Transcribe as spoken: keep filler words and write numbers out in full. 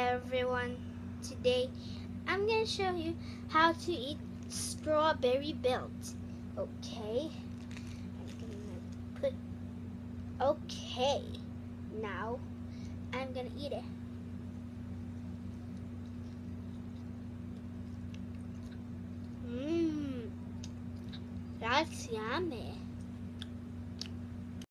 everyone. Today I'm gonna show you how to eat strawberry belt. Okay. I'm gonna put okay. Now I'm gonna eat it. Mmm. That's yummy.